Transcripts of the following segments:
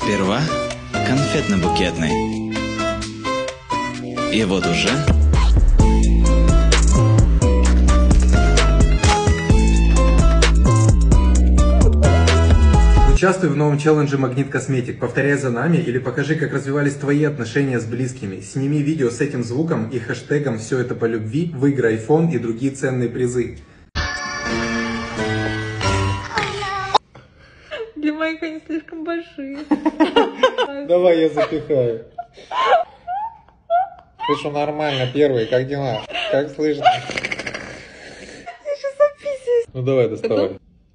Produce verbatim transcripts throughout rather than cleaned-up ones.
Сперва конфетно-букетный. И вот уже... Участвуй в новом челлендже Магнит Косметик. Повторяй за нами или покажи, как развивались твои отношения с близкими. Сними видео с этим звуком и хэштегом «Все это по любви», выиграй айфон и другие ценные призы. Для моих они слишком большие. Давай я запихаю. Ты что, нормально, первый, как дела? Как слышно? Я сейчас записываюсь. Ну давай, доставай.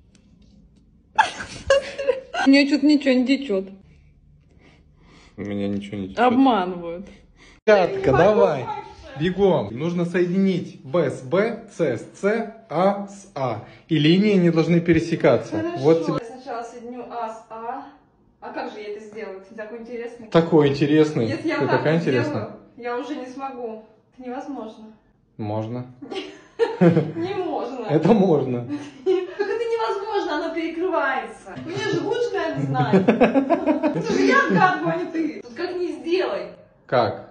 У меня что-то ничего не течет. У меня ничего не течет. Обманывают. Пятка, давай. Бегом. Нужно соединить Б с Б, С с С, А с А. И линии не должны пересекаться. Хорошо. Вот тебе. Я сначала соединю А с А. А как же я это сделаю? Ты такой интересный. Такой интересный. Если я Ты так такая сделаю, интересная. я уже не смогу. Это невозможно. Можно. Не можно. Это можно. Как это невозможно, оно перекрывается. Мне же лучше, наверное, знать. Это же я отгадываю, а не ты. Тут как не сделай. Как?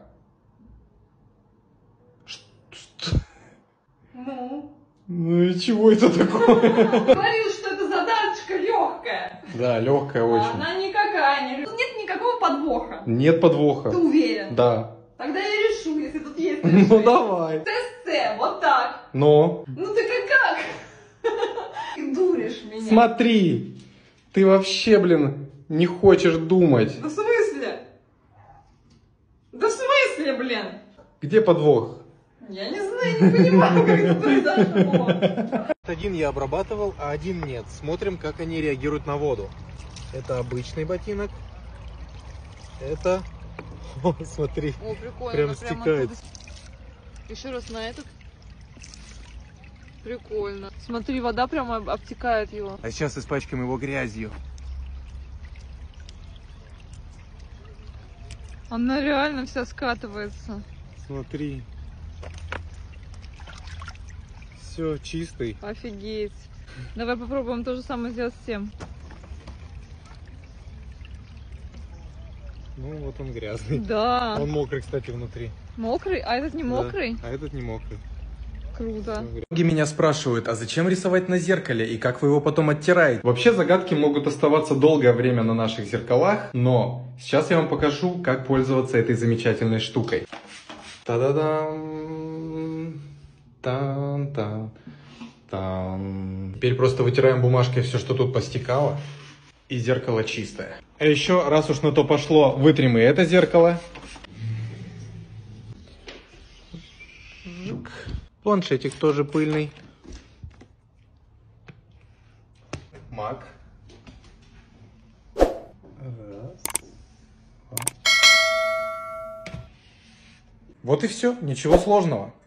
Что? Ну? Ну и чего это такое? Говорил, что это задачка легкая. Да, легкая А очень. она никакая не. Тут нет никакого подвоха. Нет подвоха. Ты уверен? Да. Тогда я решу, если тут есть Ну решение. давай. С с С, вот так. Но. Ну ты как как? Ты дуришь меня. Смотри. Ты вообще, блин, не хочешь думать. Да в смысле? Да в смысле, блин? Где подвох? Я не знаю, не понимаю, как это произошло. Один я обрабатывал, а один нет. Смотрим, как они реагируют на воду. Это обычный ботинок. Это... О, смотри. О, прикольно. Прям стекает. Еще раз на этот. Прикольно. Смотри, вода прямо обтекает его. А сейчас испачкаем его грязью. Она реально вся скатывается. Смотри. Все чистый. Офигеть. Давай попробуем то же самое сделать с тем. Ну вот он грязный. Да. Он мокрый, кстати, внутри. Мокрый? А этот не мокрый? Да, а этот не мокрый. Круто. Многие меня спрашивают, а зачем рисовать на зеркале и как вы его потом оттираете? Вообще загадки могут оставаться долгое время на наших зеркалах, но сейчас я вам покажу, как пользоваться этой замечательной штукой. Та-да-дам! Тан-тан! Тан. Теперь просто вытираем бумажкой все, что тут постекало, и зеркало чистое. А еще, раз уж на то пошло, вытрем и это зеркало. Планшетик тоже пыльный. Мак. Раз. Вот и все, ничего сложного.